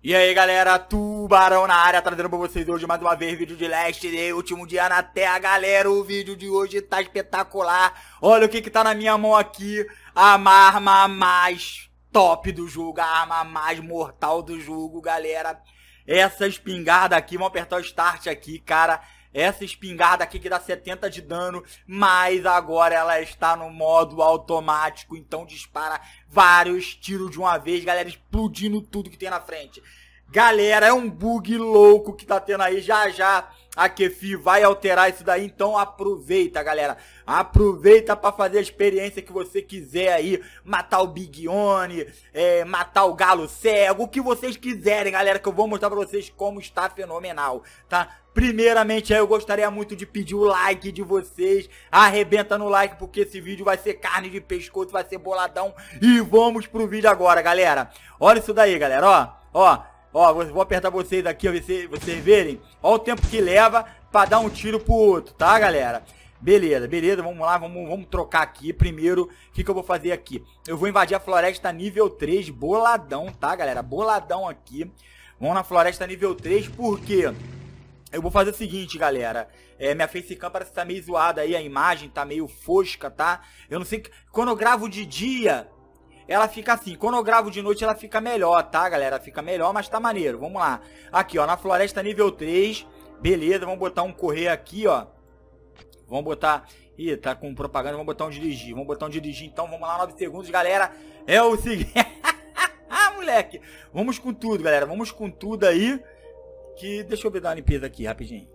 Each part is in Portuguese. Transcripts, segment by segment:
E aí galera, Tubarão na área, trazendo pra vocês hoje mais uma vez vídeo de Last Day, último dia na Terra, galera. O vídeo de hoje tá espetacular. Olha o que tá na minha mão aqui, a arma mais top do jogo, a arma mais mortal do jogo, galera. Essa espingarda aqui, vamos apertar o start aqui, cara. Essa espingarda aqui que dá 70 de dano, mas agora ela está no modo automático, então dispara vários tiros de uma vez, galera, explodindo tudo que tem na frente. Galera, é um bug louco que tá tendo aí, já a Kefi vai alterar isso daí, então aproveita, galera. Aproveita pra fazer a experiência que você quiser aí, matar o Big Oni, matar o Galo Cego, o que vocês quiserem, galera, que eu vou mostrar pra vocês como está fenomenal, tá? Primeiramente, aí eu gostaria muito de pedir o like de vocês. Arrebenta no like, porque esse vídeo vai ser carne de pescoço, vai ser boladão. E vamos pro vídeo agora, galera. Olha isso daí, galera, ó, vou apertar vocês aqui, ó, vocês verem. Ó o tempo que leva pra dar um tiro pro outro, tá, galera? Beleza, vamos lá, vamos trocar aqui. Primeiro, o que eu vou fazer aqui? Eu vou invadir a floresta nível 3, boladão, tá, galera? Boladão aqui. Vamos na floresta nível 3, por quê? Eu vou fazer o seguinte, galera, minha facecam parece que tá meio zoada aí, a imagem tá meio fosca, tá? Eu não sei, quando eu gravo de dia, ela fica assim, quando eu gravo de noite ela fica melhor, tá, galera? Fica melhor, mas tá maneiro, vamos lá. Aqui, ó, na floresta nível 3, beleza, vamos botar um correr aqui, ó. Vamos botar, ih, tá com propaganda, vamos botar um dirigir, então, vamos lá, 9 segundos, galera. É o seguinte, ah, moleque, vamos com tudo, galera, vamos com tudo aí. Que deixa eu dar uma limpeza aqui, rapidinho.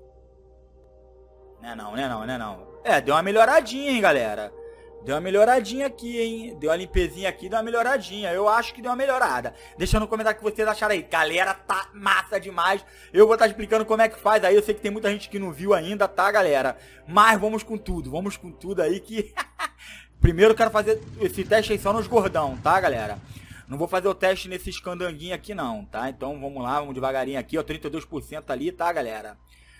Não. Deu uma melhoradinha, hein, galera. Deu uma melhoradinha aqui, hein. Deu uma limpezinha aqui, deu uma melhoradinha. Eu acho que deu uma melhorada. Deixa no comentário o que vocês acharam aí. Galera, tá massa demais. Eu vou estar explicando como é que faz aí. Eu sei que tem muita gente que não viu ainda, tá, galera? Mas vamos com tudo aí que... Primeiro eu quero fazer esse teste aí só nos gordão, tá, galera? Não vou fazer o teste nesses candanguinhos aqui não, tá? Então vamos lá, vamos devagarinho aqui, ó, 32% ali, tá, galera?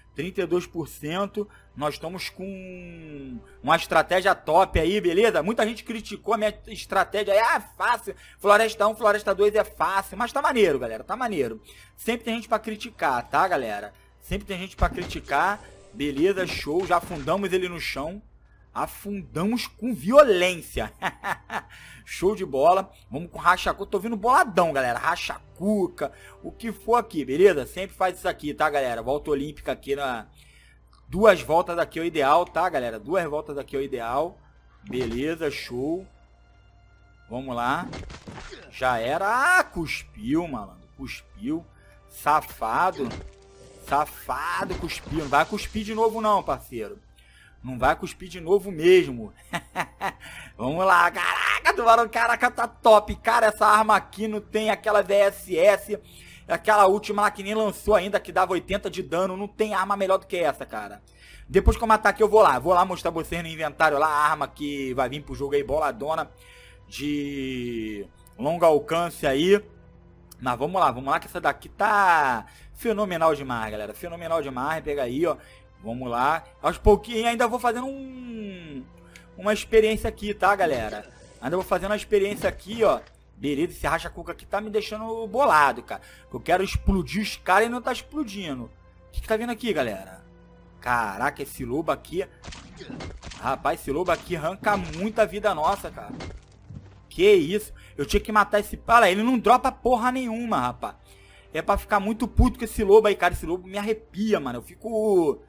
32%, nós estamos com uma estratégia top aí, beleza? Muita gente criticou a minha estratégia, fácil, Floresta 1, Floresta 2 é fácil, mas tá maneiro, galera, tá maneiro. Sempre tem gente pra criticar, tá, galera? Sempre tem gente pra criticar, beleza, show, já afundamos ele no chão. Afundamos com violência. Show de bola. Vamos com racha-cuca. Tô vindo boladão, galera. Racha-cuca. O que for aqui, beleza? Sempre faz isso aqui, tá, galera? Volta olímpica aqui na... 2 voltas aqui é o ideal, tá, galera? 2 voltas aqui é o ideal. Beleza, show. Vamos lá. Já era. Ah, cuspiu, malandro. Cuspiu. Safado. Safado, cuspiu. Não vai cuspir de novo não, parceiro. Não vai cuspir de novo mesmo. Vamos lá. Caraca, Tubarão. Caraca, tá top. Cara, essa arma aqui não tem aquela VSS. Aquela última lá que nem lançou ainda, que dava 80 de dano. Não tem arma melhor do que essa, cara. Depois que eu matar aqui, eu vou lá. Vou lá mostrar pra vocês no inventário lá a arma que vai vir pro jogo aí, boladona. De longo alcance aí. Mas vamos lá que essa daqui tá fenomenal demais, galera. Fenomenal demais. Pega aí, ó. Vamos lá. Aos pouquinhos ainda vou fazendo uma experiência aqui, tá, galera? Ainda vou fazendo uma experiência aqui, ó. Beleza, esse racha-cuca aqui tá me deixando bolado, cara. Eu quero explodir os caras e não tá explodindo. O que tá vindo aqui, galera? Caraca, esse lobo aqui... Rapaz, esse lobo aqui arranca muita vida nossa, cara. Que isso? Eu tinha que matar esse... Olha, ele não dropa porra nenhuma, rapaz. É pra ficar muito puto com esse lobo aí, cara. Esse lobo me arrepia, mano. Eu fico...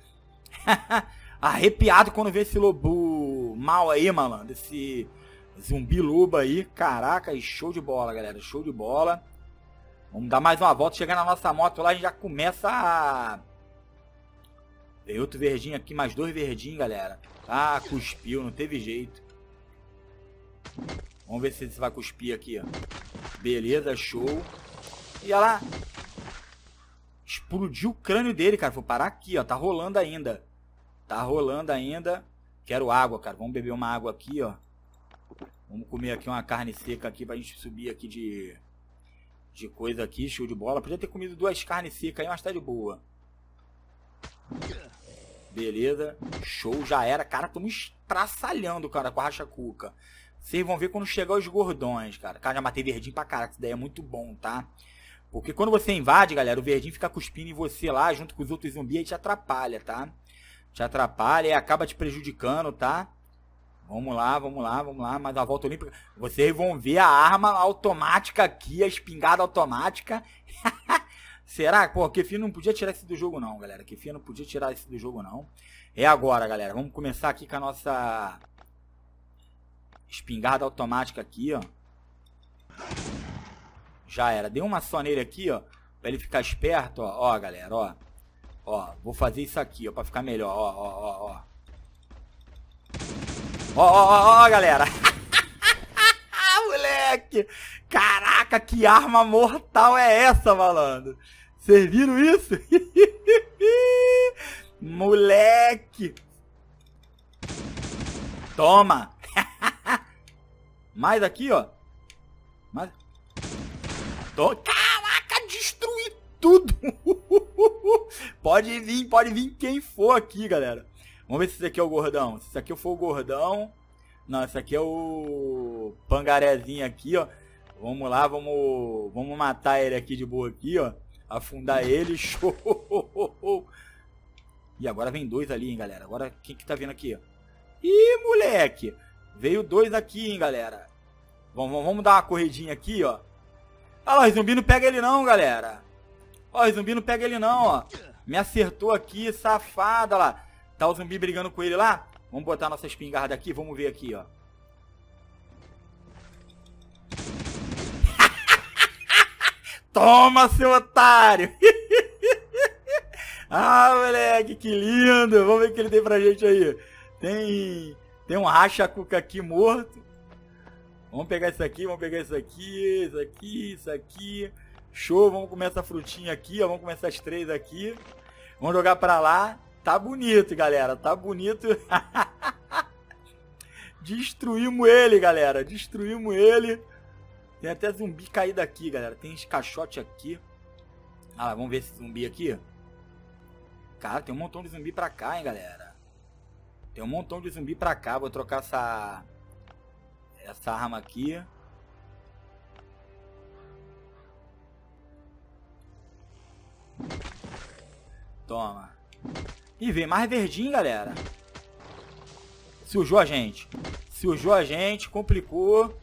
arrepiado quando vê esse lobo mal aí, malandro. Esse zumbi lobo aí. Caraca, show de bola, galera. Show de bola. Vamos dar mais uma volta. Chegar na nossa moto lá, a gente já começa a... Tem outro verdinho aqui, mais 2 verdinhos, galera. Ah, cuspiu, não teve jeito. Vamos ver se vai cuspir aqui, ó. Beleza, show. E olha lá. Explodiu o crânio dele, cara. Vou parar aqui, ó. Tá rolando ainda. Tá rolando ainda. Quero água, cara. Vamos beber uma água aqui, ó. Vamos comer aqui uma carne seca aqui pra gente subir aqui de coisa aqui. Show de bola. Podia ter comido 2 carnes secas aí, mas tá de boa. Beleza. Show, já era. Cara, estamos estraçalhando, cara, com a racha-cuca. Vocês vão ver quando chegar os gordões, cara. Cara, já matei verdinho pra caraca. Isso daí é muito bom, tá? Porque quando você invade, galera, o verdinho fica cuspindo em você lá, junto com os outros zumbis, e te atrapalha, tá? Te atrapalha e acaba te prejudicando, tá? Vamos lá, vamos lá, vamos lá. Mais uma volta olímpica. Vocês vão ver a arma automática aqui, a espingarda automática. Será? Pô, Kefir não podia tirar isso do jogo não, galera. Kefir não podia tirar isso do jogo não. É agora, galera. Vamos começar aqui com a nossa espingarda automática aqui, ó. Já era. Dei uma só nele aqui, ó. Pra ele ficar esperto, ó. Ó, galera, ó. Ó, vou fazer isso aqui, ó. Pra ficar melhor, ó, ó, ó, ó. Ó, ó, ó, ó, galera. Moleque. Caraca, que arma mortal é essa, malandro? Vocês viram isso? Moleque. Toma. Mais aqui, ó. Mais... Caraca, destruí tudo. Pode vir quem for aqui, galera. Vamos ver se esse aqui é o gordão. Se esse aqui for o gordão... Não, esse aqui é o pangarezinho aqui, ó. Vamos lá, vamos matar ele aqui de boa aqui, ó. Afundar ele, show. E agora vem dois ali, hein, galera. Agora, quem que tá vindo aqui, ó? Ih, moleque. Veio dois aqui, hein, galera. Vamos dar uma corridinha aqui, ó. Olha lá, o zumbi não pega ele não, galera. Ó, o zumbi não pega ele não, ó. Me acertou aqui, safada, olha lá. Tá o zumbi brigando com ele lá. Vamos botar nossa espingarda aqui, vamos ver aqui, ó. Toma, seu otário! Ah, moleque, que lindo! Vamos ver o que ele tem pra gente aí. Tem um racha-cuca aqui morto. Vamos pegar isso aqui, vamos pegar isso aqui, isso aqui, isso aqui. Show, vamos comer essa frutinha aqui, ó. Vamos comer essas três aqui. Vamos jogar pra lá. Tá bonito, galera. Tá bonito. Destruímos ele, galera. Destruímos ele. Tem até zumbi caído aqui, galera. Tem esse caixote aqui. Ah lá, vamos ver esse zumbi aqui. Cara, tem um montão de zumbi pra cá, hein, galera. Tem um montão de zumbi pra cá. Vou trocar essa arma aqui. Toma. E vem mais verdinho, galera. Sujou a gente. Sujou a gente, complicou.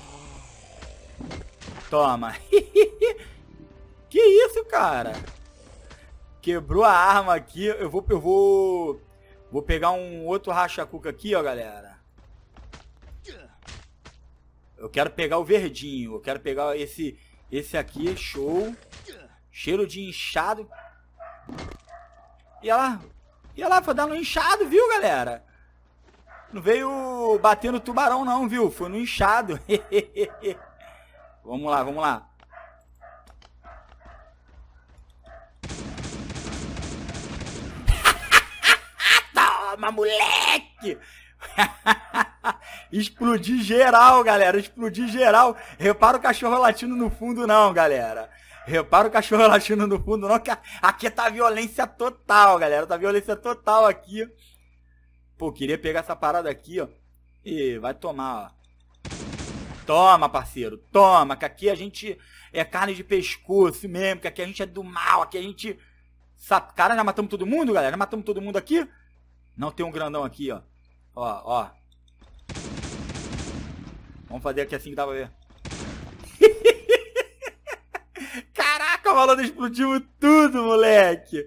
Toma. Que isso, cara? Quebrou a arma aqui. Eu vou pegar um outro racha-cuca aqui, ó, galera. Eu quero pegar o verdinho. Eu quero pegar esse aqui, show. Cheiro de inchado. E olha lá, foi dar no inchado, viu, galera? Não veio bater no tubarão, não, viu? Foi no inchado. Vamos lá, vamos lá. Toma, moleque! Explodir geral, galera. Explodir geral. Repara o cachorro latindo no fundo, não, galera. Repara o cachorro latindo no fundo, não, que aqui tá violência total, galera. Tá violência total aqui. Pô, queria pegar essa parada aqui, ó. E vai tomar, ó. Toma, parceiro. Toma, que aqui a gente é carne de pescoço mesmo. Que aqui a gente é do mal. Aqui a gente... Cara, já matamos todo mundo, galera? Já matamos todo mundo aqui? Não, tem um grandão aqui, ó. Ó, ó. Vamos fazer aqui assim que dá pra ver. Caraca, malandro, explodiu tudo, moleque.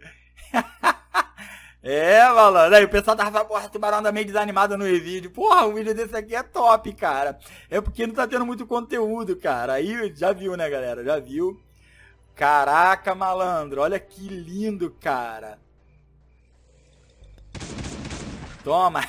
É, malandro. Aí o pessoal tava, porra, tubarão anda meio desanimado no vídeo. Porra, um vídeo desse aqui é top, cara. É porque não tá tendo muito conteúdo, cara. Aí já viu, né, galera? Já viu. Caraca, malandro. Olha que lindo, cara. Toma.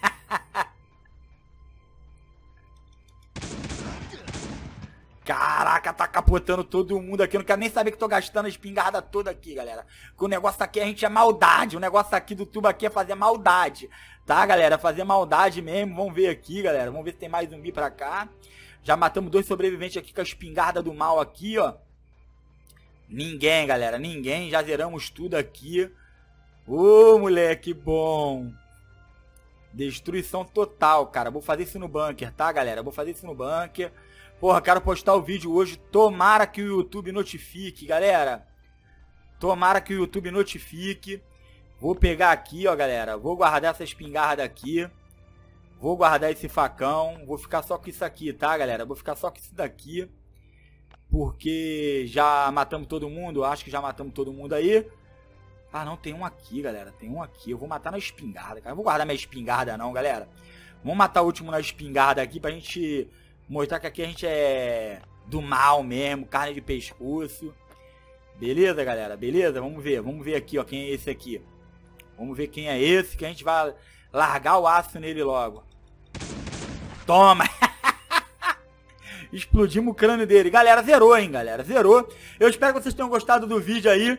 Caraca, tá capotando todo mundo aqui. Eu não quero nem saber que tô gastando a espingarda toda aqui, galera. Porque o negócio aqui a gente é maldade. O negócio aqui do tubo aqui é fazer maldade. Tá, galera? Fazer maldade mesmo. Vamos ver aqui, galera. Vamos ver se tem mais zumbi pra cá. Já matamos 2 sobreviventes aqui com a espingarda do mal aqui, ó. Ninguém, galera. Ninguém. Já zeramos tudo aqui. Ô, moleque bom. Destruição total, cara. Vou fazer isso no bunker, tá, galera? Vou fazer isso no bunker. Porra, quero postar o vídeo hoje. Tomara que o YouTube notifique, galera. Tomara que o YouTube notifique. Vou pegar aqui, ó, galera. Vou guardar essa espingarda aqui. Vou guardar esse facão. Vou ficar só com isso aqui, tá, galera? Vou ficar só com isso daqui. Porque já matamos todo mundo. Acho que já matamos todo mundo aí. Ah, não, tem um aqui, galera. Tem um aqui. Eu vou matar na espingarda, cara. Eu vou guardar minha espingarda não, galera. Vamos matar o último na espingarda aqui pra gente mostrar que aqui a gente é do mal mesmo. Carne de pescoço. Beleza, galera? Beleza? Vamos ver. Vamos ver aqui, ó. Quem é esse aqui? Vamos ver quem é esse, que a gente vai largar o aço nele logo. Toma! Explodimos o crânio dele. Galera, zerou, hein, galera? Zerou. Eu espero que vocês tenham gostado do vídeo aí.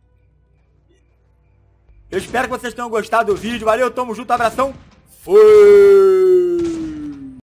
Eu espero que vocês tenham gostado do vídeo. Valeu, tamo junto, abração. Fui!